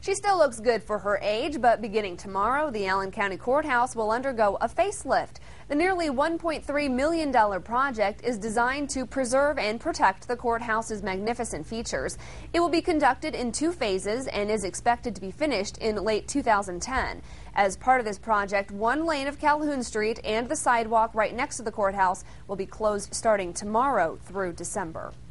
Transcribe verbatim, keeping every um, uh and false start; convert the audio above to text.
She still looks good for her age, but beginning tomorrow, the Allen County Courthouse will undergo a facelift. The nearly one point three million dollar project is designed to preserve and protect the courthouse's magnificent features. It will be conducted in two phases and is expected to be finished in late two thousand ten. As part of this project, one lane of Calhoun Street and the sidewalk right next to the courthouse will be closed starting tomorrow through December.